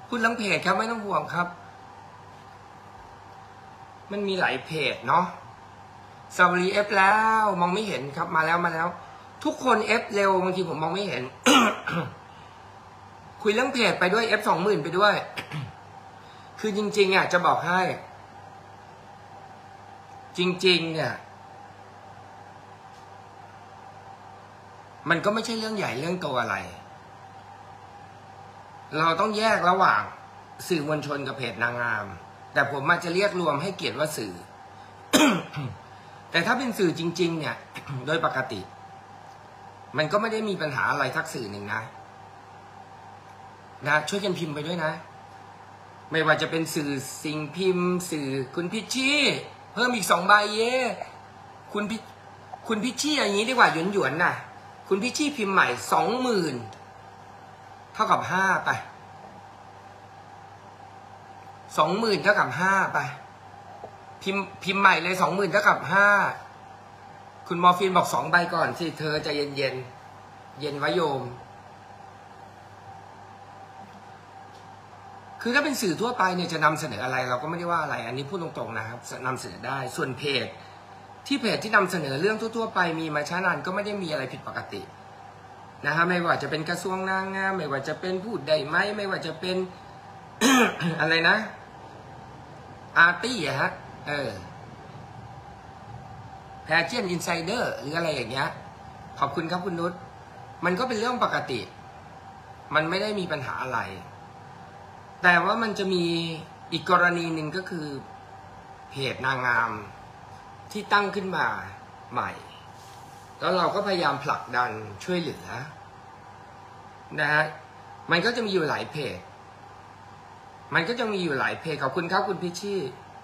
พูดเรื่องเพจครับไม่ต้องห่วงครับมันมีหลายเพจเนาะซาบรีเอฟแล้วมองไม่เห็นครับมาแล้วทุกคนเอฟเร็วบางทีผมมองไม่เห็น คุยเรื่องเพจไปด้วยเอฟ20,000ไปด้วย คือจริงๆอ่ะจะบอกให้จริงๆเนี่ยมันก็ไม่ใช่เรื่องใหญ่เรื่องโตอะไรเราต้องแยกระหว่างสื่อมวลชนกับเพจนางงามแต่ผมมาจะเรียกรวมให้เกียรติว่าสื่อ แต่ถ้าเป็นสื่อจริงๆเนี่ย โดยปกติมันก็ไม่ได้มีปัญหาอะไรทักสื่อหนึ่งนะช่วยกันพิมพ์ไปด้วยนะไม่ว่าจะเป็นสื่อสิ่งพิมพ์สื่อคุณพิชชี่เพิ่มอีก2 ใบเย่คุณพิชชี่อย่างนี้ดีกว่าหยวนๆน่ะคุณพิชชี่พิมพ์ใหม่ 20,000 เท่ากับ5ไป20,000 เท่ากับ5ไปพิมพ์ใหม่เลย 20,000 เท่ากับ5คุณมอร์ฟินบอก2 ใบก่อนสิเธอใจเย็นเย็นไว้โยมคือถ้าเป็นสื่อทั่วไปเนี่ยจะนำเสนออะไรเราก็ไม่ได้ว่าอะไรอันนี้พูดตรงๆนะครับนำเสนอได้ส่วนเพจที่นำเสนอเรื่องทั่วๆไปมีมาช้านานก็ไม่ได้มีอะไรผิดปกตินะฮะไม่ว่าจะเป็นกระทรวงนางงามไม่ว่าจะเป็นพูดได้ไหมไม่ว่าจะเป็น อะไรนะอาร์ตี้อะฮะแพชเชียนอินไซเดอร์หรืออะไรอย่างเงี้ยขอบคุณครับคุณนุชมันก็เป็นเรื่องปกติมันไม่ได้มีปัญหาอะไรแต่ว่ามันจะมีอีกกรณีหนึ่งก็คือเพจนางงามที่ตั้งขึ้นมาใหม่แล้วเราก็พยายามผลักดันช่วยเหลือนะฮะมันก็จะมีอยู่หลายเพจขอบคุณครับคุณพิชชี่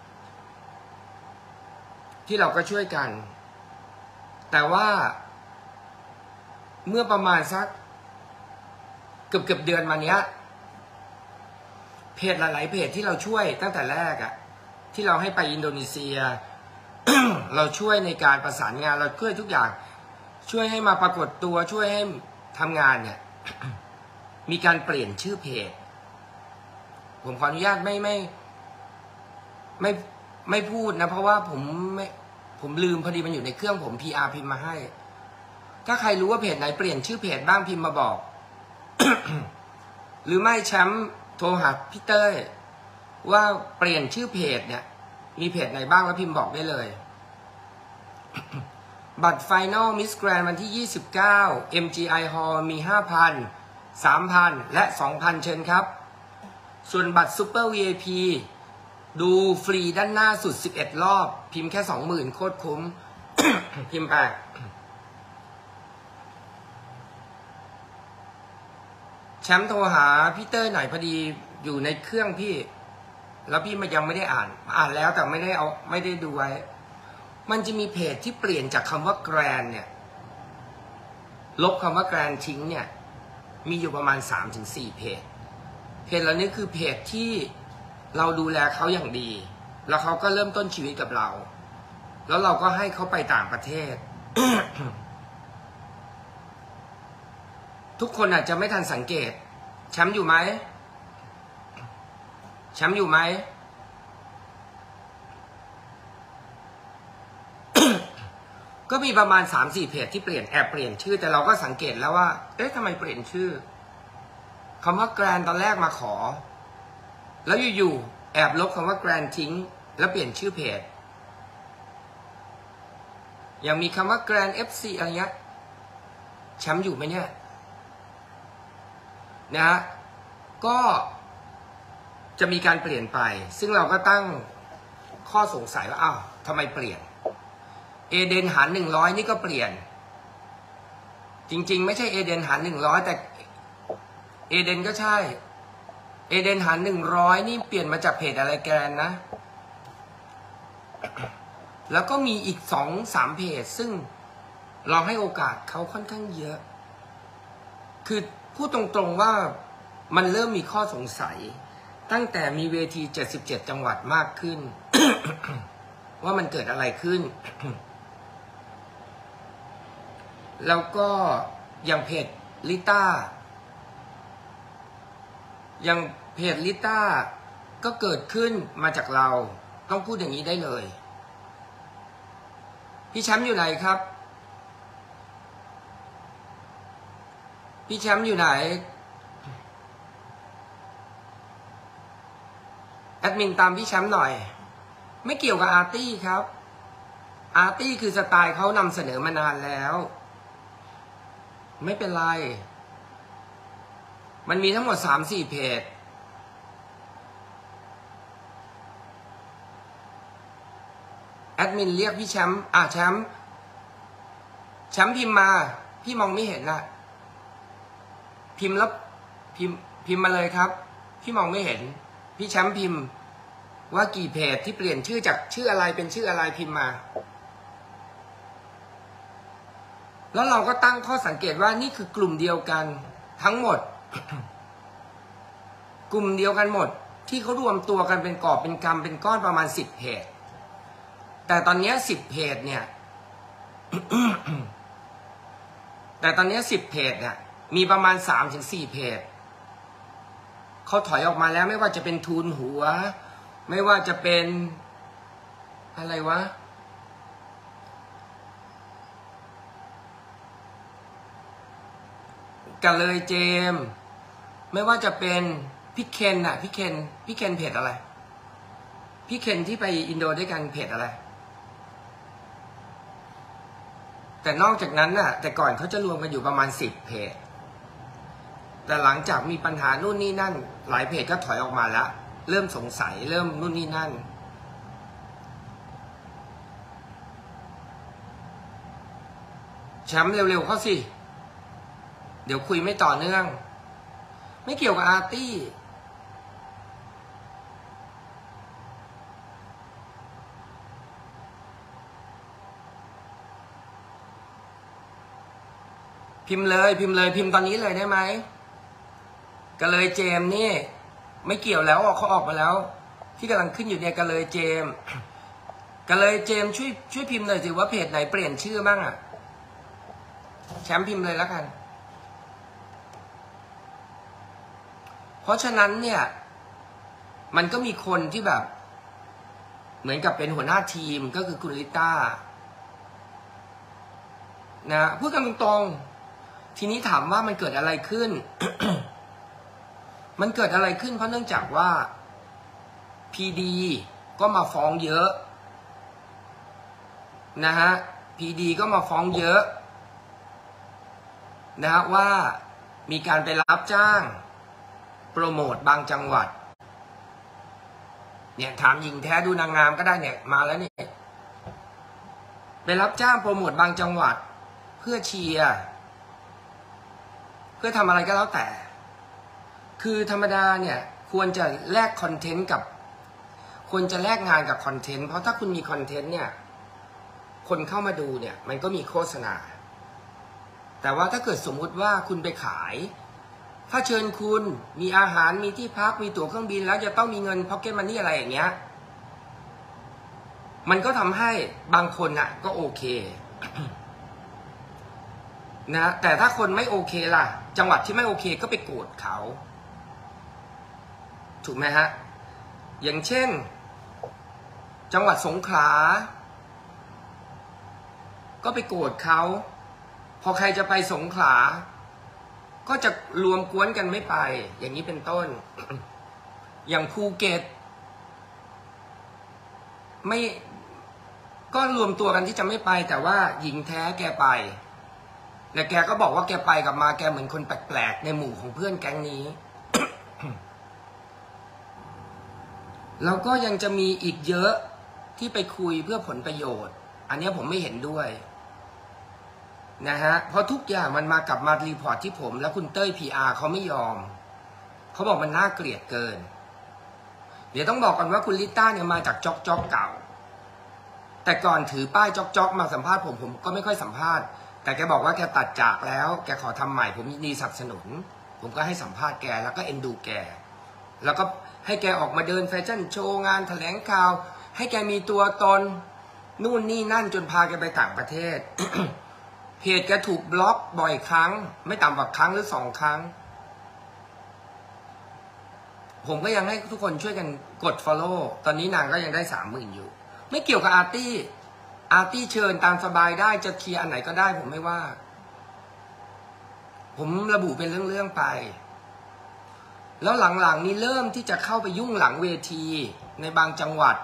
ที่เราก็ช่วยกันแต่ว่าเมื่อประมาณสักเกือบเดือนมาเนี้ยเพจหลายๆเพจที่เราช่วยตั้งแต่แรกอะที่เราให้ไปอินโดนีเซีย เราช่วยในการประสานงานเราช่วยทุกอย่างช่วยให้มาปรากฏตัวช่วยให้ทำงานเนี่ย มีการเปลี่ยนชื่อเพจผมขออนุญาตไม่พูดนะเพราะว่าผมลืมพอดีมันอยู่ในเครื่องผม PR พิมพ์มาให้ถ้าใครรู้ว่าเพจไหนเปลี่ยนชื่อเพจบ้างพิมพ์มาบอก หรือไม่แชมป์โทรหาพี่เต้ยว่าเปลี่ยนชื่อเพจเนี่ยมีเพจไหนบ้างแล้วพิมพ์บอกได้เลย บัตร Final Miss Grand วันที่29 MGI Hall มี 5,000 3,000 และ 2,000 เชิญครับส่วนบัตร Super VIP ดูฟรีด้านหน้าสุด11 รอบพิมพ์แค่ 20,000 โคตรคุ้ม พิมพ์ไปแชมป์โทรหาพี่เต้ยหน่อยพอดีอยู่ในเครื่องพี่แล้วพี่ยังไม่ได้อ่านแล้วแต่ไม่ได้ดูไว้มันจะมีเพจที่เปลี่ยนจากคำว่าแกรนเนี่ยลบคำว่าแกรนทิ้งเนี่ยมีอยู่ประมาณ 3-4 เพจเหล่านี้คือเพจที่เราดูแลเขาอย่างดีแล้วเขาก็เริ่มต้นชีวิตกับเราแล้วเราก็ให้เขาไปต่างประเทศ ทุกคนอาจจะไม่ทันสังเกตแชมป์อยู่ไหมก็มีประมาณ 3-4 เพจที่เปลี่ยนชื่อแต่เราก็สังเกตแล้วว่าเอ๊ะทำไมเปลี่ยนชื่อคำว่าแกรนตอนแรกมาขอแล้วอยู่ๆแอบลบคำว่าแกรนทิ้งแล้วเปลี่ยนชื่อเพจยังมีคำว่าแกรน FC อะไรเงี้ยแชมป์อยู่ไหมเนี่ยนะฮะก็จะมีการเปลี่ยนไปซึ่งเราก็ตั้งข้อสงสัยว่าอ้าวทำไมเปลี่ยนเอเดนหาร100นี่ก็เปลี่ยนจริงๆไม่ใช่เอเดนหาร100แต่เอเดนก็ใช่เอเดนหาร100นี่เปลี่ยนมาจากเพจอะไรแกนนะ แล้วก็มีอีก 2-3 เพจซึ่งเราให้โอกาสเขาค่อนข้างเยอะคือพูดตรงๆว่ามันเริ่มมีข้อสงสัยตั้งแต่มีเวที77 จังหวัดมากขึ้น ว่ามันเกิดอะไรขึ้น แล้วก็อย่างเพจลิต้ายังเพจลิต้าก็เกิดขึ้นมาจากเราต้องพูดอย่างนี้ได้เลยพี่แชมป์อยู่ไหนครับพี่แชมป์อยู่ไหนแอดมินตามพี่แชมป์หน่อยไม่เกี่ยวกับอาร์ตี้ครับอาร์ตี้คือสไตล์เขานำเสนอมานานแล้วไม่เป็นไรมันมีทั้งหมด 3-4 เพจแอดมินเรียกพี่แชมป์แชมป์พิมพ์มาพี่มองไม่เห็นนะพิมพ์แล้วพิมพ์มาเลยครับพี่มองไม่เห็นพี่แชมป์พิมพ์ว่ากี่เพจที่เปลี่ยนชื่อจากชื่ออะไรเป็นชื่ออะไรพิมพ์มาแล้วเราก็ตั้งข้อสังเกตว่านี่คือกลุ่มเดียวกันทั้งหมด กลุ่มเดียวกันหมดที่เขารวมตัวกันเป็นกอบเป็นกำเป็นก้อนประมาณ10 เพจแต่ตอนนี้10 เพจเนี่ย แต่ตอนนี้10 เพจเนี่ยมีประมาณ 3-4 เพจเขาถอยออกมาแล้วไม่ว่าจะเป็นทูนหัวไม่ว่าจะเป็นอะไรวะกันเลยเจมไม่ว่าจะเป็นพี่เคนพี่เคนเพจอะไรพี่เคนที่ไปอินโดด้วยกันเพจอะไรแต่นอกจากนั้นน่ะแต่ก่อนเขาจะรวมกันอยู่ประมาณ10 เพจแต่หลังจากมีปัญหานู่นนี่นั่นหลายเพจก็ถอยออกมาแล้วเริ่มสงสัยเริ่มนู่นนี่นั่นแชมป์เร็วๆเข้าสิเดี๋ยวคุยไม่ต่อเนื่องไม่เกี่ยวกับอาร์ตี้พิมพ์เลยพิมพ์ตอนนี้เลยได้ไหมก็เลยเจมนี่ไม่เกี่ยวแล้วเขาออกมาแล้วที่กำลังขึ้นอยู่เนี่ยก็เลยเจมช่วยพิมพ์หน่อยสิว่าเพจไหนเปลี่ยนชื่อบ้างอ่ะแชมป์พิมพ์เลยแล้วกันเพราะฉะนั้นเนี่ยมันก็มีคนที่แบบเหมือนกับเป็นหัวหน้าทีมก็คือคุณลิต้านะพูดกันตรงๆทีนี้ถามว่ามันเกิดอะไรขึ้น มันเกิดอะไรขึ้นเพราะเนื่องจากว่าพีดีก็มาฟ้องเยอะนะฮะพีดีก็มาฟ้องเยอะนะฮะว่ามีการไปรับจ้างโปรโมทบางจังหวัดเนี่ยถามหญิงแท้ดูนางงามก็ได้เนี่ยมาแล้วเนี่ยไปรับจ้างโปรโมทบางจังหวัดเพื่อเชียร์เพื่อทำอะไรก็แล้วแต่คือธรรมดาเนี่ยควรจะแลกคอนเทนต์กับควรจะแลกงานกับคอนเทนต์เพราะถ้าคุณมีคอนเทนต์เนี่ยคนเข้ามาดูเนี่ยมันก็มีโฆษณาแต่ว่าถ้าเกิดสมมุติว่าคุณไปขายถ้าเชิญคุณมีอาหารมีที่พักมีตั๋วเครื่องบินแล้วจะต้องมีเงินพ็อกเก็ตมันนี่อะไรอย่างเงี้ยมันก็ทำให้บางคนน่ะก็โอเค นะแต่ถ้าคนไม่โอเคล่ะจังหวัดที่ไม่โอเคก็ไปโกรธเขาถูกไหมฮะอย่างเช่นจังหวัดสงขลาก็ไปโกรธเขาพอใครจะไปสงขลาก็จะรวมกวนกันไม่ไปอย่างนี้เป็นต้น อย่างภูเก็ตไม่ก็รวมตัวกันที่จะไม่ไปแต่ว่าหญิงแท้แกไปและแกก็บอกว่าแกไปกลับมาแกเหมือนคนแปลกๆในหมู่ของเพื่อนแก๊งนี้ แล้วก็ยังจะมีอีกเยอะที่ไปคุยเพื่อผลประโยชน์อันนี้ผมไม่เห็นด้วยนะฮะเพราะทุกอย่างมันมากลับมารีพอร์ตที่ผมและคุณเต้ย PR เขาไม่ยอมเขาบอกมันน่าเกลียดเกินเดี๋ยวต้องบอกก่อนว่าคุณลิต้าเนี่ยมาจากจ๊อกเก่าแต่ก่อนถือป้ายจ๊อกมาสัมภาษณ์ผมก็ไม่ค่อยสัมภาษณ์แต่แกบอกว่าแกตัดจากแล้วแกขอทำใหม่ผมยินดีสนับสนุนผมก็ให้สัมภาษณ์แกแล้วก็เอ็นดูแกแล้วก็ให้แกออกมาเดินแฟชั่นโชว์งานแถลงข่าวให้แกมีตัวตนนู่นนี่นั่นจนพาแกไปต่างประเทศ เพจแกถูกบล็อกบ่อยครั้งไม่ต่ำกว่าครั้งหรือ2 ครั้งผมก็ยังให้ทุกคนช่วยกันกด follow ตอนนี้นางก็ยังได้ 30,000 อยู่ไม่เกี่ยวกับอาร์ตี้เชิญตามสบายได้จะเคลียร์อันไหนก็ได้ผมไม่ว่าผมระบุเป็นเรื่องๆไปแล้วหลังๆนี้เริ่มที่จะเข้าไปยุ่งหลังเวทีในบางจังหวัด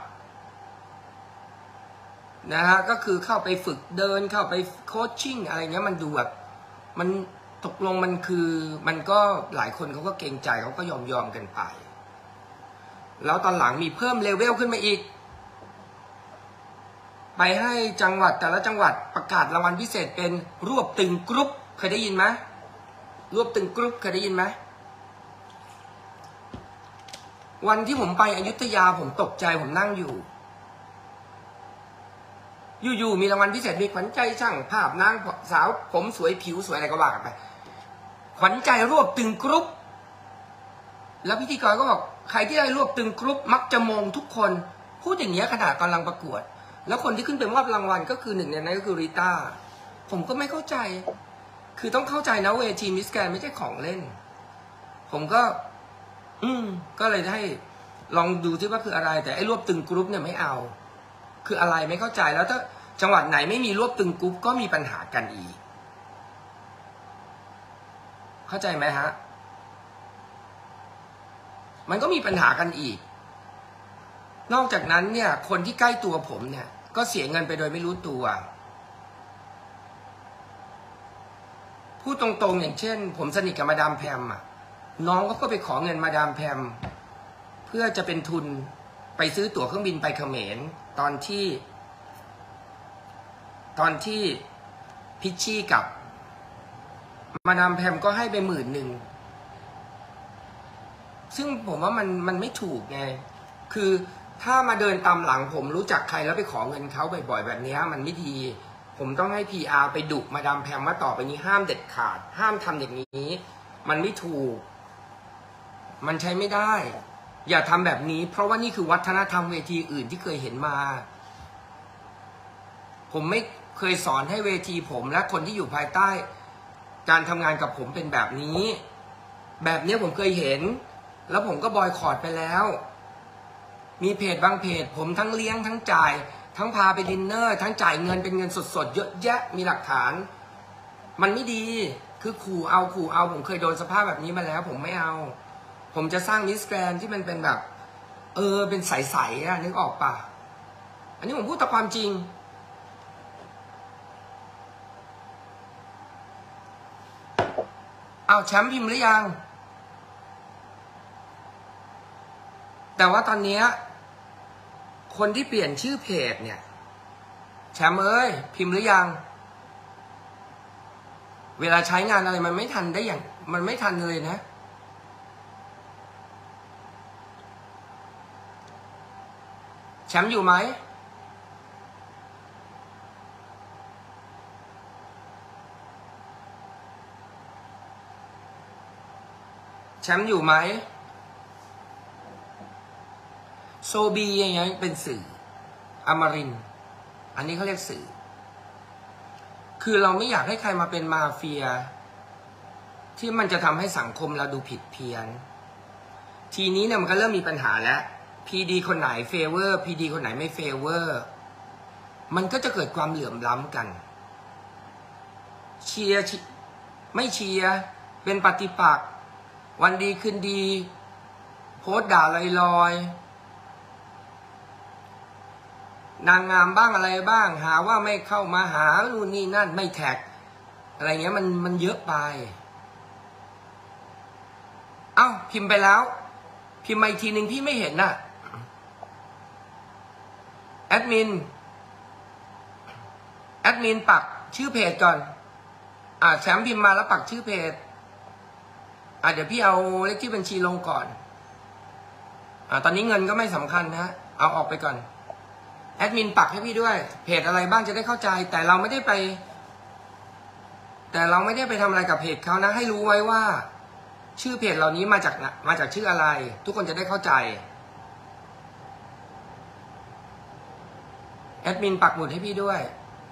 นะฮะก็คือเข้าไปฝึกเดินเข้าไปโคชชิ่งอะไรเงี้ยมันดูแบบมันตกลงมันคือมันก็หลายคนเขาก็เกรงใจเขาก็ยอมกันไปแล้วตอนหลังมีเพิ่มเลเวลขึ้นมาอีกไปให้จังหวัดแต่ละจังหวัดประกาศรางวัลพิเศษเป็นรวบตึงกรุ๊ปเคยได้ยินไหมรวบตึงกรุ๊ปเคยได้ยินไหมวันที่ผมไปอยุธยาผมตกใจผมนั่งอยู่มีรางวัลพิเศษมีขวัญใจช่างภาพนางสาวผมสวยผิวสวยอะไรก็ว่ากันไปขวัญใจรวบตึงกรุ๊ปแล้วพิธีกรก็บอกใครที่ได้รวบตึงกรุ๊ปมักจะมองทุกคนพูดอย่างเงี้ยขนาดกำลังประกวดแล้วคนที่ขึ้นไปมอบรางวัลก็คือหนึ่งในนั้นก็คือริต้าผมก็ไม่เข้าใจคือต้องเข้าใจนะเวทีมิสแกรนด์ไม่ใช่ของเล่นผมก็ก็เลยให้ลองดูที่ว่าคืออะไรแต่ไอ้รวบตึงกรุ๊ปเนี่ยไม่เอาคืออะไรไม่เข้าใจแล้วถ้าจังหวัดไหนไม่มีรวบตึงกรุ๊ปก็มีปัญหากันอีกเข้าใจไหมฮะมันก็มีปัญหากันอีกนอกจากนั้นเนี่ยคนที่ใกล้ตัวผมเนี่ยก็เสียเงินไปโดยไม่รู้ตัวพูดตรงๆอย่างเช่นผมสนิทกับมาดามแพมอ่ะน้องก็ไปขอเงินมาดามแพมเพื่อจะเป็นทุนไปซื้อตั๋วเครื่องบินไปเขมรตอนที่พิชชี่กับมาดามแพมก็ให้ไป10,000ซึ่งผมว่ามันไม่ถูกไงคือถ้ามาเดินตามหลังผมรู้จักใครแล้วไปขอเงินเขาบ่อยๆแบบนี้มันไม่ดีผมต้องให้ PR ไปดุมาดามแพมว่าต่อไปนี้ห้ามเด็ดขาดห้ามทำอย่างนี้มันไม่ถูกมันใช้ไม่ได้อย่าทำแบบนี้เพราะว่านี่คือวัฒนธรรมเวทีอื่นที่เคยเห็นมาผมไม่เคยสอนให้เวทีผมและคนที่อยู่ภายใต้การทำงานกับผมเป็นแบบนี้ผมเคยเห็นแล้วผมก็บอยคอตไปแล้วมีเพจบางเพจผมทั้งเลี้ยงทั้งจ่ายทั้งพาไปดินเนอร์ทั้งจ่ายเงินเป็นเงินสดๆเยอะแยะมีหลักฐานมันไม่ดีคือขู่เอาผมเคยโดนสภาพแบบนี้มาแล้วผมไม่เอาผมจะสร้างมิสแกรนด์ที่มันเป็นแบบเป็นใสๆอะนึกออกปะอันนี้ผมพูดแต่ความจริงเอาแชมป์พิมพ์หรือยังแต่ว่าตอนนี้คนที่เปลี่ยนชื่อเพจเนี่ยแชมป์พิมพ์หรือยังเวลาใช้งานอะไรมันไม่ทันได้อย่างมันไม่ทันเลยนะแชมป์อยู่ไหมแชมป์อยู่ไหมโซบีอย่างเงี้ยเป็นสื่ออมรินทร์อันนี้เขาเรียกสื่อคือเราไม่อยากให้ใครมาเป็นมาเฟียที่มันจะทำให้สังคมเราดูผิดเพี้ยนทีนี้เนี่ยมันก็เริ่มมีปัญหาแล้วพีดีคนไหนเฟเวอร์พีดีคนไหนไม่เฟเวอร์มันก็จะเกิดความเหลื่อมล้ำกันเชียร์ไม่เชียร์เป็นปฏิปักษ์วันดีคืนดีโพสต์ด่าลอยนางงามบ้างอะไรบ้างหาว่าไม่เข้ามาหานู่นนี่นั่นไม่แท็กอะไรเงี้ยมันเยอะไปเอ้าพิมพ์ไปแล้วพิมพ์มาอีกทีหนึ่งพี่ไม่เห็นน่ะแอดมินปักชื่อเพจก่อนแชมป์พิมพ์มาแล้วปักชื่อเพจเดี๋ยวพี่เอาเลขที่บัญชีลงก่อนตอนนี้เงินก็ไม่สำคัญนะเอาออกไปก่อนแอดมินปักให้พี่ด้วยเพจอะไรบ้างจะได้เข้าใจแต่เราไม่ได้ไปทำอะไรกับเพจเขานะให้รู้ไว้ว่าชื่อเพจเหล่านี้มาจากชื่ออะไรทุกคนจะได้เข้าใจแอดมินปักหมุดให้พี่ด้วย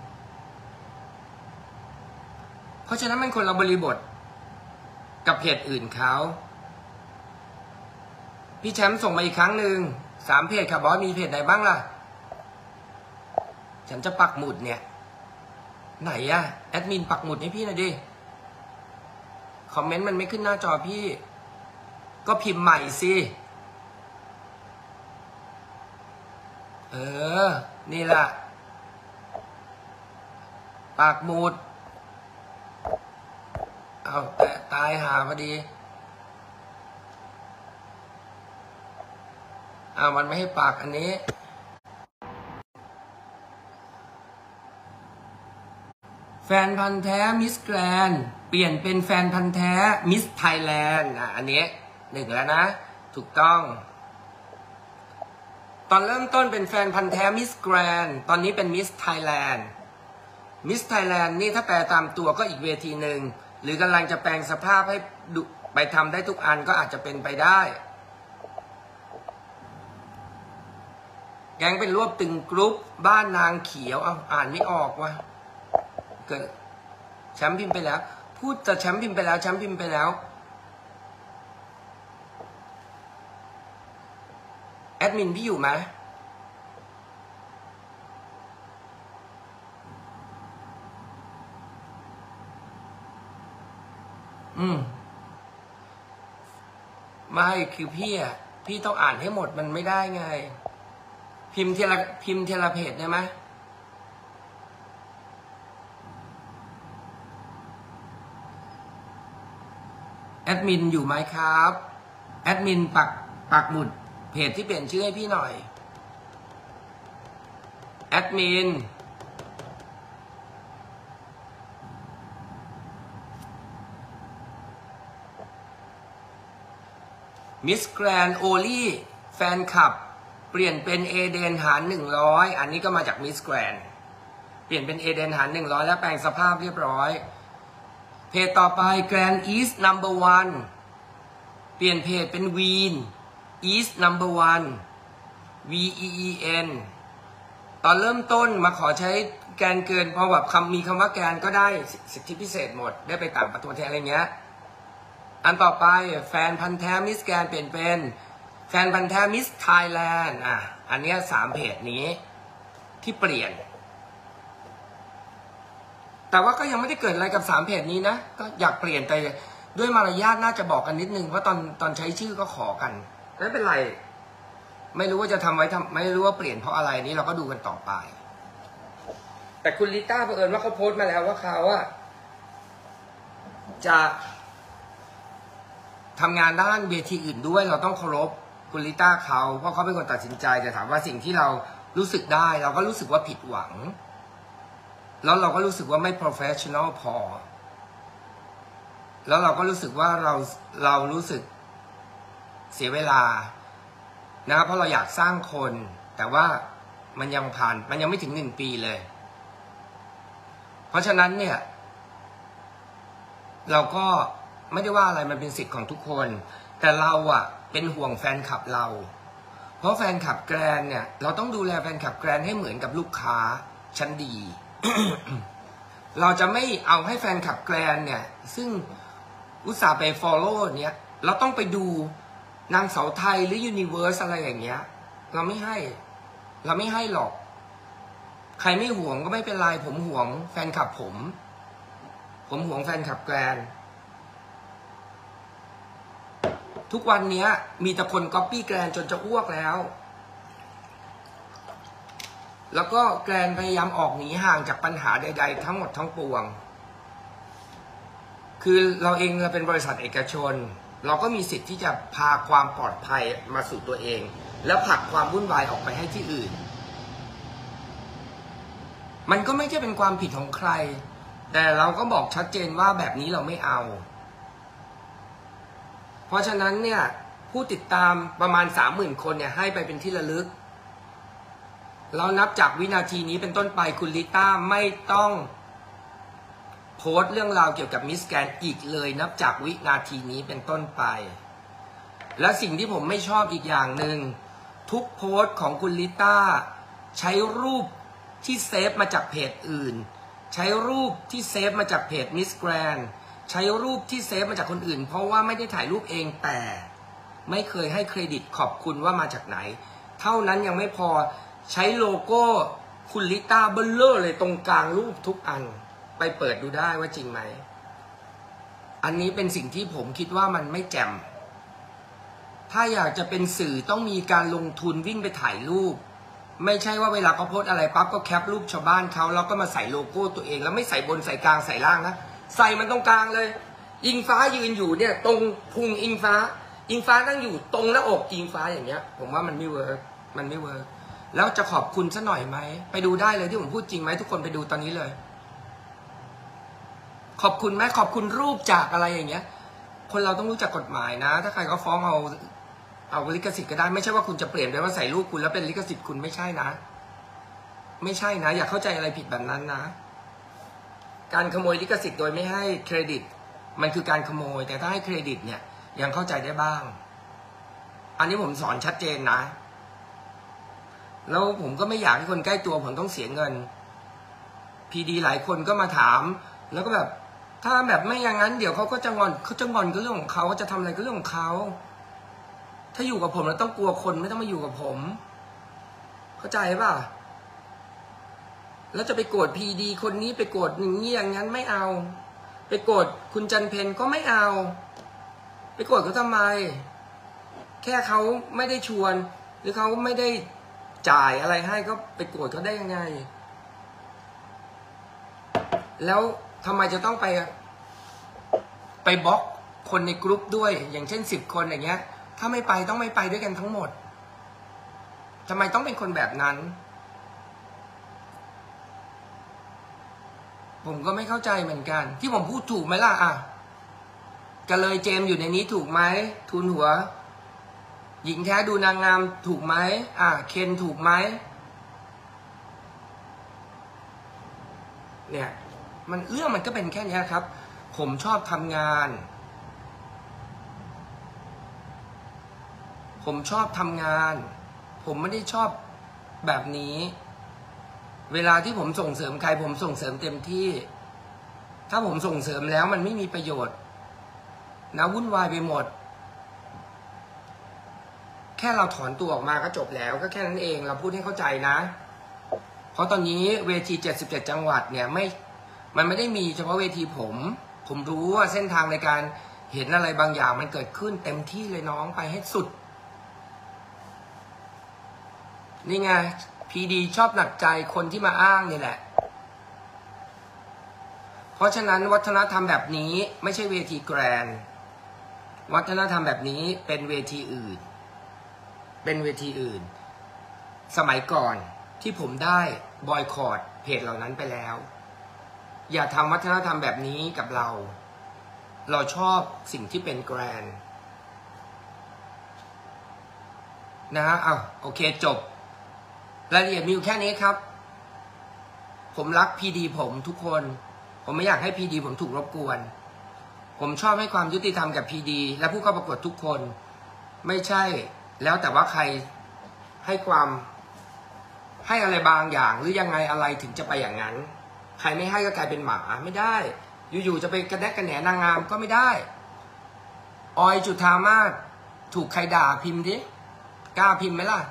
เพราะฉะนั้นมันคนละบริบทกับเพจอื่นเขาพี่แชมป์ส่งมาอีกครั้งหนึ่ง3 เพจค่ะบอสมีเพจไหนบ้างล่ะฉันจะปักหมุดเนี่ยไหนอะแอดมินปักหมุดให้พี่หน่อยดิคอมเมนต์มันไม่ขึ้นหน้าจอพี่ก็พิมพ์ใหม่สินี่ล่ะปักหมุดเอาแต่ตายหาพอดีมันไม่ให้ปักอันนี้แฟนพันธ์แท้มิสแกรนด์เปลี่ยนเป็นแฟนพันธ์แท้มิสไทยแลนด์อันนี้1แล้วนะถูกต้องตอนเริ่มต้นเป็นแฟนพันธ์แท้มิสแกรนด์ตอนนี้เป็นมิสไทยแลนด์มิสไทยแลนด์นี่ถ้าแปลตามตัวก็อีกเวทีหนึ่งหรือกำลังจะแปลงสภาพให้ไปทำได้ทุกอันก็อาจจะเป็นไปได้แก๊งเป็นรวบตึงกรุ๊ปบ้านนางเขียวอ่านไม่ออกว่ะเกิดแชมป์พิมพ์ไปแล้วพูดจะแชมป์พิมพ์ไปแล้วแชมป์พิมพ์ไปแล้วแอดมินพี่อยู่ไหมไม่คือพี่ต้องอ่านให้หมดมันไม่ได้ไงพิมพ์เทละเพจได้ไหมแอดมินอยู่ไหมครับแอดมินปักหมุดเพจที่เปลี่ยนชื่อให้พี่หน่อยแอดมินมิสแกรนด์โอลี่แฟนคลับเปลี่ยนเป็นเอเดนหาร100อันนี้ก็มาจากมิสแกรนด์เปลี่ยนเป็นเอเดนหาร100แล้วแปลงสภาพเรียบร้อยเพจต่อไป Grand East Number 1เปลี่ยนเพจเป็น Ween East Number 1 VEEN ตอนเริ่มต้นมาขอใช้แกนเกินพอแบบมีคำว่าแกนก็ได้สิทธิพิเศษหมดได้ไปต่างประเทศอะไรเงี้ยอันต่อไปแฟนพันธ์แท้มิสแกนเปลี่ยนเป็นแฟนพันธ์แท้มิสไทยแลนด์อันนี้3 เพจนี้ที่เปลี่ยนแต่ว่าก็ยังไม่ได้เกิดอะไรกับ3 เพจนี้นะก็อยากเปลี่ยนแต่ด้วยมารยาทน่าจะบอกกันนิดนึงเพราะตอนใช้ชื่อก็ขอกันไม่เป็นไรไม่รู้ว่าจะทำไว้ไม่รู้ว่าเปลี่ยนเพราะอะไรนี้เราก็ดูกันต่อไปแต่คุณลิต้าเผอิญว่าเขาโพสต์มาแล้วว่าเขาจะทำงานด้านเวทีอื่นด้วยเราต้องเคารพคุณลิต้าเขาเพราะเขาเป็นคนตัดสินใจแต่ถามว่าสิ่งที่เรารู้สึกได้เราก็รู้สึกว่าผิดหวังแล้วเราก็รู้สึกว่าไม่ professional พอแล้วเราก็รู้สึกว่าเรารู้สึกเสียเวลานะครับเพราะเราอยากสร้างคนแต่ว่ามันยังไม่ถึง1 ปีเลยเพราะฉะนั้นเนี่ยเราก็ไม่ได้ว่าอะไรมันเป็นสิทธิ์ของทุกคนแต่เราเป็นห่วงแฟนคลับเราเพราะแฟนคลับแกรนเนี่ยเราต้องดูแลแฟนคลับแกรนให้เหมือนกับลูกค้าชั้นดี เราจะไม่เอาให้แฟนคลับแกรนเนี่ยซึ่งอุตส่าห์ไป follow เนี่ยเราต้องไปดูนางเสาไทยหรือ Universe อะไรอย่างเงี้ยเราไม่ให้หรอกใครไม่ห่วงก็ไม่เป็นไรผมห่วงแฟนคลับผมห่วงแฟนคลับแกรนทุกวันนี้มีแต่คนก๊อปปี้แกรนจนจะอ้วกแล้วก็แกรนพยายามออกหนีห่างจากปัญหาใดๆทั้งหมดทั้งปวงคือเราเองเราเป็นบริษัทเอกชนเราก็มีสิทธิ์ที่จะพาความปลอดภัยมาสู่ตัวเองแล้วผลักความวุ่นวายออกไปให้ที่อื่นมันก็ไม่ใช่เป็นความผิดของใครแต่เราก็บอกชัดเจนว่าแบบนี้เราไม่เอาเพราะฉะนั้นเนี่ยผู้ติดตามประมาณ 30,000 คนเนี่ยให้ไปเป็นที่ระลึกเรานับจากวินาทีนี้เป็นต้นไปคุณลิต้าไม่ต้องโพสต์เรื่องราวเกี่ยวกับมิสแกรนด์อีกเลยนับจากวินาทีนี้เป็นต้นไปและสิ่งที่ผมไม่ชอบอีกอย่างหนึ่งทุกโพสต์ของคุณลิต้าใช้รูปที่เซฟมาจากเพจอื่นใช้รูปที่เซฟมาจากเพจมิสแกรนด์ใช้รูปที่เซฟมาจากคนอื่นเพราะว่าไม่ได้ถ่ายรูปเองแต่ไม่เคยให้เครดิตขอบคุณว่ามาจากไหนเท่านั้นยังไม่พอใช้โลโก้คุณลิต้าเบลเลอร์เลยตรงกลางรูปทุกอันไปเปิดดูได้ว่าจริงไหมอันนี้เป็นสิ่งที่ผมคิดว่ามันไม่แจ่มถ้าอยากจะเป็นสื่อต้องมีการลงทุนวิ่งไปถ่ายรูปไม่ใช่ว่าเวลาเขาโพสอะไรปั๊บก็แคปรูปชาวบ้านเขาแล้วก็มาใส่โลโก้ตัวเองแล้วไม่ใส่บนใส่กลางใส่ล่างนะใส่มันตรงกลางเลยอิงฟ้ายืนอยู่เนี่ยตรงพุงอิงฟ้านั่งอยู่ตรงหน้าอกอิงฟ้าอย่างเงี้ยผมว่ามันไม่เวิร์กแล้วจะขอบคุณซะหน่อยไหมไปดูได้เลยที่ผมพูดจริงไหมทุกคนไปดูตอนนี้เลยขอบคุณไหมขอบคุณรูปจากอะไรอย่างเงี้ยคนเราต้องรู้จักกฎหมายนะถ้าใครก็ฟ้องเอาลิขสิทธิ์ก็ได้ไม่ใช่ว่าคุณจะเปลี่ยนไปว่าใส่รูปคุณแล้วเป็นลิขสิทธิ์คุณไม่ใช่นะอย่าเข้าใจอะไรผิดแบบนั้นนะการขโมยลิขสิทธิ์โดยไม่ให้เครดิตมันคือการขโมยแต่ถ้าให้เครดิตเนี่ยยังเข้าใจได้บ้างอันนี้ผมสอนชัดเจนนะแล้วผมก็ไม่อยากให้คนใกล้ตัวผมต้องเสียเงินพีดีหลายคนก็มาถามแล้วก็แบบถ้าแบบไม่อย่างนั้นเดี๋ยวเขาก็จะงอนก็เรื่องของเขาจะทำอะไรก็เรื่องของเขาถ้าอยู่กับผมเราต้องกลัวคนไม่ต้องมาอยู่กับผมเข้าใจป่ะแล้วจะไปโกรธพีดีคนนี้ไปโกรธอย่างนี้อย่างนั้นไม่เอาไปโกรธคุณจันเพนก็ไม่เอาไปโกรธเขาทำไมแค่เขาไม่ได้ชวนหรือเขาไม่ได้จ่ายอะไรให้ก็ไปโกรธเขาได้ยังไงแล้วทำไมจะต้องไปบล็อกคนในกรุ๊ปด้วยอย่างเช่น10 คนอย่างเงี้ยถ้าไม่ไปต้องไม่ไปด้วยกันทั้งหมดทำไมต้องเป็นคนแบบนั้นผมก็ไม่เข้าใจเหมือนกันที่ผมพูดถูกไหมล่ะอ่ะกันเลยเจมอยู่ในนี้ถูกไหมทุนหัวหญิงแท้ดูนางงามถูกไหมเคนถูกไหมเนี่ยมันเรื่องมันก็เป็นแค่นี้ครับผมชอบทำงานผมไม่ได้ชอบแบบนี้เวลาที่ผมส่งเสริมใครผมส่งเสริมเต็มที่ถ้าผมส่งเสริมแล้วมันไม่มีประโยชน์นะวุ่นวายไปหมดแค่เราถอนตัวออกมาก็จบแล้วก็แค่นั้นเองเราพูดให้เข้าใจนะเพราะตอนนี้เวที77 จังหวัดเนี่ยมันไม่ได้มีเฉพาะเวทีผมรู้ว่าเส้นทางในการเห็นอะไรบางอย่างมันเกิดขึ้นเต็มที่เลยน้องไปให้สุดนี่ไงพีดีชอบหนักใจคนที่มาอ้างนี่แหละเพราะฉะนั้นวัฒนธรรมแบบนี้ไม่ใช่เวทีแกรนด์วัฒนธรรมแบบนี้เป็นเวทีอื่นสมัยก่อนที่ผมได้บอยคอตเพจเหล่านั้นไปแล้วอย่าทำวัฒนธรรมแบบนี้กับเราชอบสิ่งที่เป็นแกรนด์นะฮะโอเคจบรายละเอียดมีอยู่แค่นี้ครับผมรักพีดีผมทุกคนผมไม่อยากให้พีดีผมถูกรบกวนผมชอบให้ความยุติธรรมกับพีดีและผู้เข้าประกวดทุกคนไม่ใช่แล้วแต่ว่าใครให้อะไรบางอย่างหรือยังไงอะไรถึงจะไปอย่างนั้นใครไม่ให้ก็กลายเป็นหมาไม่ได้อยู่ๆจะไปกระแดกกระแหนนางงามก็ไม่ได้ออยจุฑามาศถูกใครด่าพิมพ์ดิกล้าพิมพ์ไหมล่ะ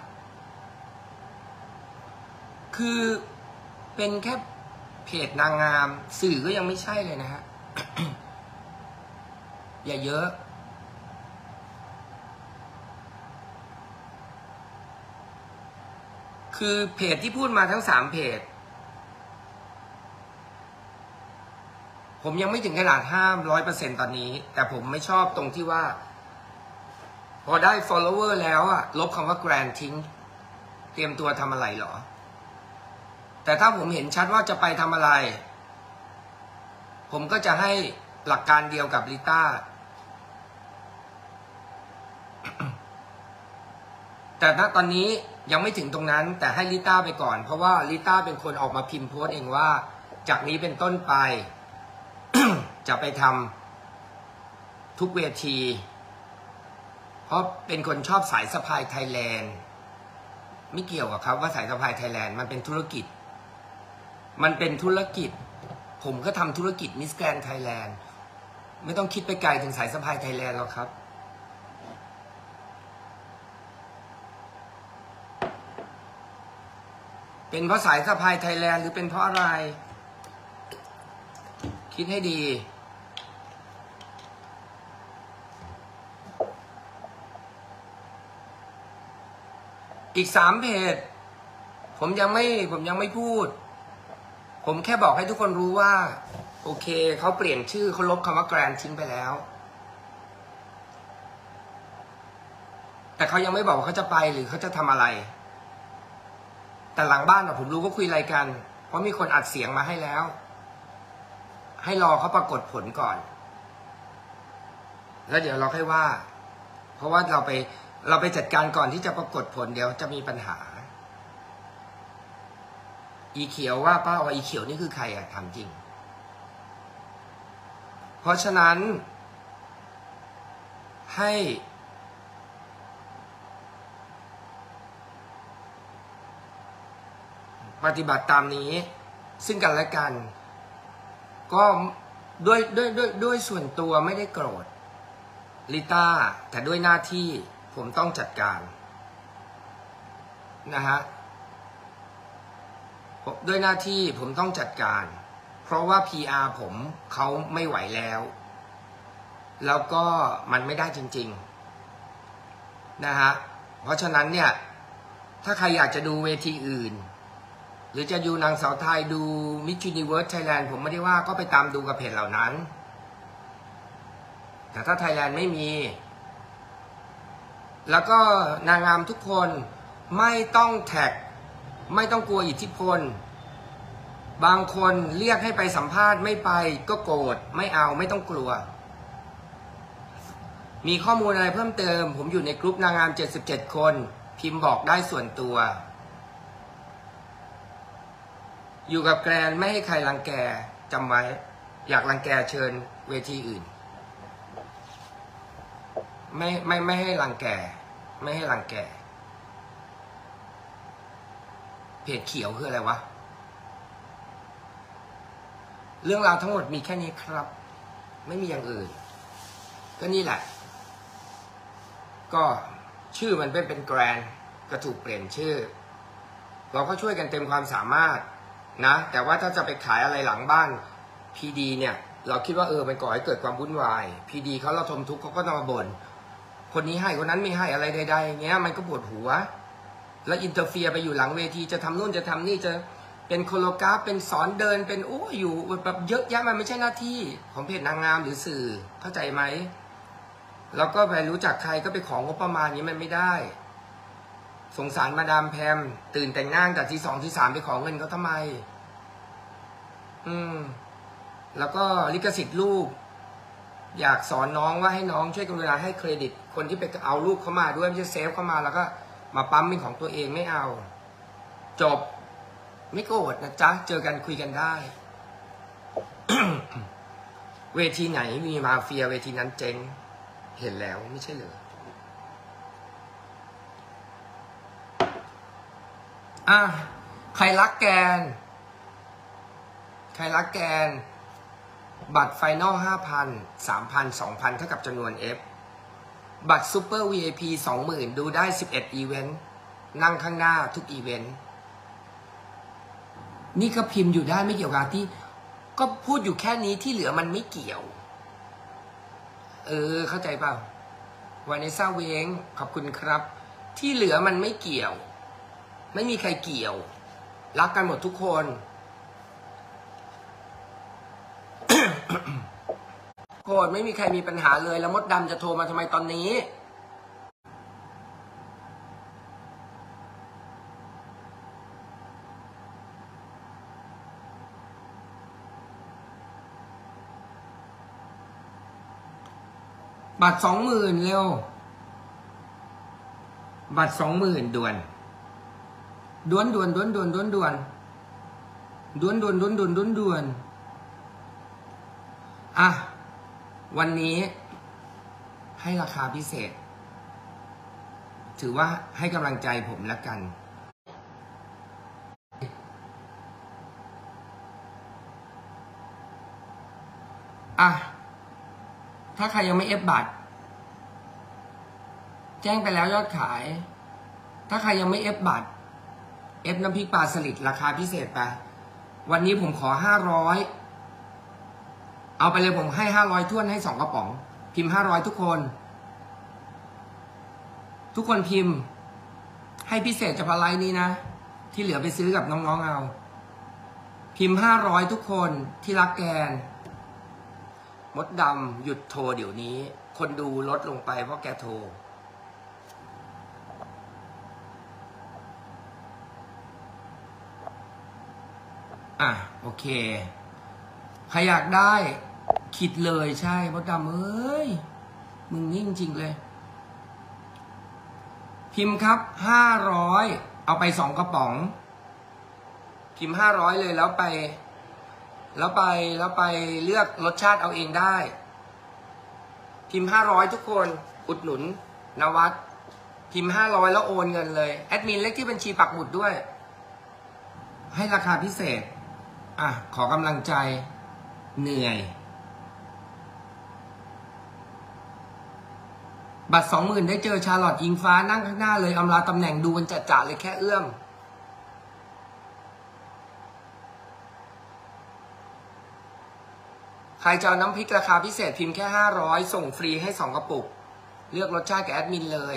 คือเป็นแค่เพจนางงามสื่อก็ยังไม่ใช่เลยนะฮะ อย่าเยอะคือเพจที่พูดมาทั้ง3 เพจผมยังไม่ถึงขนาดห้าม 100% ตอนนี้แต่ผมไม่ชอบตรงที่ว่าพอได้ follower แล้วลบคำว่า grand ทิ้งเตรียมตัวทำอะไรหรอแต่ถ้าผมเห็นชัดว่าจะไปทำอะไรผมก็จะให้หลักการเดียวกับลิต้า แต่ณตอนนี้ยังไม่ถึงตรงนั้นแต่ให้ลิต้าไปก่อนเพราะว่าลิต้าเป็นคนออกมาพิมพ์โพสต์เองว่าจากนี้เป็นต้นไป จะไปทำทุกเวทีเพราะเป็นคนชอบสายสะพายไทยแลนด์ไม่เกี่ยวกับครับว่าสายสะพายไทยแลนด์มันเป็นธุรกิจผมก็ทำธุรกิจมิสแกรนด์ไทยแลนด์ไม่ต้องคิดไปไกลถึงสายสะพายไทยแลนด์หรอกครับเป็นเพราะสายสะพายไทยแลนด์หรือเป็นเพราะอะไร คิดให้ดีอีก3 เพจผมยังไม่พูดผมแค่บอกให้ทุกคนรู้ว่าโอเคเขาเปลี่ยนชื่อเขาลบคำว่าแกรนทิ้งไปแล้วแต่เขายังไม่บอกว่าเขาจะไปหรือเขาจะทำอะไรแต่หลังบ้านผมรู้ว่าคุยอะไรกันเพราะมีคนอัดเสียงมาให้แล้วให้รอเขาปรากฏผลก่อนแล้วเดี๋ยวเราค่อยว่าเพราะว่าเราไปจัดการก่อนที่จะปรากฏผลเดี๋ยวจะมีปัญหาอีเขียวว่าป้าว่าอีเขียวนี่คือใครอะถามจริงเพราะฉะนั้นให้ปฏิบัติตามนี้ซึ่งกันและกันก็ด้วยส่วนตัวไม่ได้โกรธลิต้าแต่ด้วยหน้าที่ผมต้องจัดการนะฮะด้วยหน้าที่ผมต้องจัดการเพราะว่า PR ผมเขาไม่ไหวแล้วแล้วก็มันไม่ได้จริงๆนะฮะเพราะฉะนั้นเนี่ยถ้าใครอยากจะดูเวทีอื่นหรือจะดูนางสาวไทยดู Miss Universe Thailand ผมไม่ได้ว่าก็ไปตามดูกับเพจเหล่านั้นแต่ถ้าไทยแลนด์ไม่มีแล้วก็นางงามทุกคนไม่ต้องแท็กไม่ต้องกลัวอิทธิพลบางคนเรียกให้ไปสัมภาษณ์ไม่ไปก็โกรธไม่เอาไม่ต้องกลัวมีข้อมูลอะไรเพิ่มเติมผมอยู่ในกลุ่มนางงาม77คนพิมพ์บอกได้ส่วนตัวอยู่กับแกรนไม่ให้ใครรังแกจำไว้อยากรังแกเชิญเวทีอื่นไม่ให้รังแกไม่ให้รังแกเพจเขียวคืออะไรวะเรื่องราวทั้งหมดมีแค่นี้ครับไม่มีอย่างอื่นก็นี่แหละก็ชื่อมันเป็นแกรนก็ถูกเปลี่ยนชื่อเราก็ช่วยกันเต็มความสามารถนะแต่ว่าถ้าจะไปขายอะไรหลังบ้านพีดีเนี่ยเราคิดว่ามันก่อให้เกิดความวุ่นวายพีดีเขาเราทมทุกข์เขาก็ต้องมาบ่นคนนี้ให้คนนั้นไม่ให้อะไรใดๆอย่างเงี้ยมันก็ปวดหัวแล้วอินเตอร์เฟียไปอยู่หลังเวทีจะทำนู่นจะทำนี่จะเป็นโคโลกราฟเป็นสอนเดินเป็นอยู่แบบเยอะแยะมันไม่ใช่หน้าที่ของเพจนางงามหรือสื่อเข้าใจไหมแล้วก็ไปรู้จักใครก็ไปของงบประมาณนี้มันไม่ได้สงสารมาดามแพมตื่นแต่งหน้าจากที่2ที่3ไปขอเงินเขาทำไมแล้วก็ลิขสิทธิ์รูปอยากสอนน้องว่าให้น้องช่วยกรุณาให้เครดิตคนที่ไปเอารูปเขามาด้วยไม่ใช่เซฟเข้ามาแล้วก็มาปั๊มเป็นของตัวเองไม่เอาจบไม่โกรธนะจ๊ะเจอกันคุยกันได้ เวทีไหนมีมาเฟียเวทีนั้นเจ๊งเห็นแล้วไม่ใช่เหรอใครรักแกนใครรักแกนบัตรไฟนอล 5,000 3,000 2,000 เท่ากับจำนวน F บัตรซูเปอร์ VIP 20,000 ดูได้11อีเวนต์นั่งข้างหน้าทุกอีเวนต์นี่ก็พิมพ์อยู่ได้ไม่เกี่ยวกับที่ก็พูดอยู่แค่นี้ที่เหลือมันไม่เกี่ยวเข้าใจเปล่าวานิซ่าเวงขอบคุณครับที่เหลือมันไม่เกี่ยวไม่มีใครเกี่ยวรักกันหมดทุกคน โกรธไม่มีใครมีปัญหาเลยแล้วมดดำจะโทรมาทำไมตอนนี้บัตร 20,000 เร็วบัตร 20,000 ด่วนวันนี้ให้ราคาพิเศษถือว่าให้กำลังใจผมแล้วกันถ้าใครยังไม่เอฟบัตรแจ้งไปแล้วยอดขายถ้าใครยังไม่เอฟบัตรเอฟน้ำพริกปลาสลิดราคาพิเศษไปวันนี้ผมขอ500เอาไปเลยผมให้500ท้วนให้2กระป๋องพิมพ์500ทุกคนพิมพ์ให้พิเศษเฉพาะไลน์นี้นะที่เหลือไปซื้อกับน้องๆเอาพิมพ์500ทุกคนที่รักแกนมดดำหยุดโทรเดี๋ยวนี้คนดูลดลงไปเพราะแกโทรโอเคใครอยากได้คิดเลยใช่มดดำเอ้ยมึงนี่จริงๆเลยพิมพ์ครับ500เอาไป2กระป๋องพิมพ์500เลยแล้วไปเลือกรสชาติเอาเองได้พิมพ์500ทุกคนอุดหนุนนวัดพิมพ์500แล้วโอนเงินเลยแอดมินเลขที่บัญชีปักหมุดด้วยให้ราคาพิเศษขอกำลังใจเหนื่อยบัตร 20,000 ได้เจอชาร์ลอตยิงฟ้านั่งข้างหน้าเลยอำลาตำแหน่งดูกันจัดๆเลยแค่เอื้อมใครจะเอาน้ำพริกราคาพิเศษพิมพ์แค่500ส่งฟรีให้2กระปุกเลือกรสชาติกับแอดมินเลย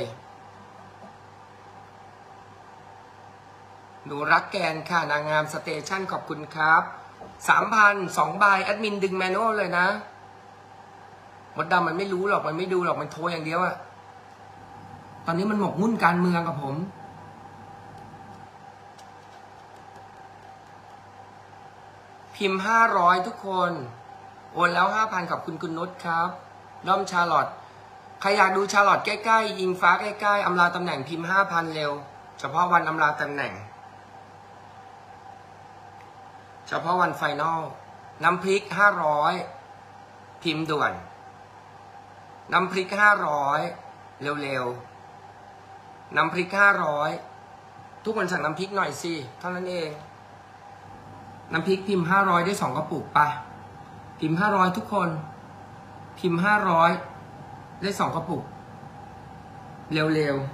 หนูรักแกนค่ะนางงามสเตชันขอบคุณครับ 3,000 2 ใบแอดมินดึงแมนนวลเลยนะมดดำมันไม่รู้หรอกมันไม่ดูหรอกมันโทรอย่างเดียวอะตอนนี้มันหมกมุ่นการเมืองกับผมพิมพ์500ทุกคนโอนแล้ว 5,000 ขอบคุณคุณนุชครับด้อมชาร์ลอตใครอยากดูชาร์ลอตใกล้ๆอิงฟ้าใกล้ๆอำลาตำแหน่งพิมพ์ 5,000 เร็วเฉพาะวันอำลาตำแหน่งเฉพาะวันไฟนอลน้ำพริก500พิมพ์ด่วนน้ำพริก500เร็วๆน้ำพริก500ทุกคนสั่งน้ำพริกหน่อยสิเท่านั้นเองน้ำพริกพิมพ์500ได้2กระปุกปะพิมพ์500ทุกคนพิมพ์500ได้2กระปุกเร็ว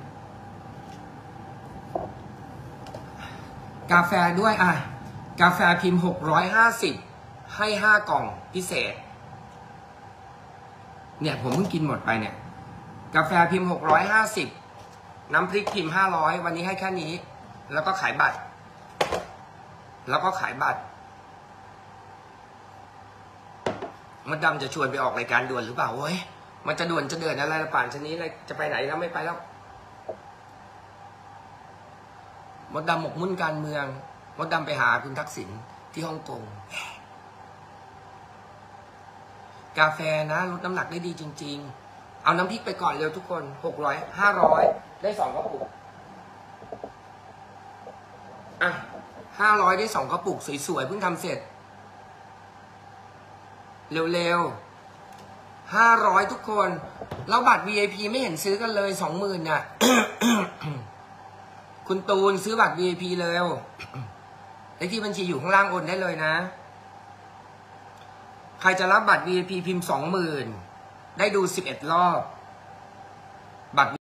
ๆกาแฟด้วยกาแฟพิมพ์650ให้5กล่องพิเศษเนี่ยผมเพิ่งกินหมดไปเนี่ยกาแฟพิมพ์650น้ำพริกพิมพ์500วันนี้ให้แค่นี้แล้วก็ขายบัตรมดดำจะชวนไปออกรายการด่วนหรือเปล่าเว้ยมันจะด่วนจะเดือดอะไรละป่านชนี้อะไรจะไปไหนแล้วไม่ไปแล้วมดดำหมกมุ่นการเมืองมดดำไปหาคุณทักษิณที่ฮ่องกงกาแฟนะลดน้ำหนักได้ดีจริงๆเอาน้ำพริกไปก่อนเร็วทุกคน500ได้2กระปุก500ได้2กระปุกสวยๆเพิ่งทำเสร็จเร็วๆ500ทุกคนแล้วบัตร VIP ไม่เห็นซื้อกันเลย 20,000 น่ะ คุณตูนซื้อบัตร VIP เร็วเลขที่บัญชีอยู่ข้างล่างโอนได้เลยนะใครจะรับบัตร VIP พิมพ์ 20,000 ได้ดู11รอบบัตร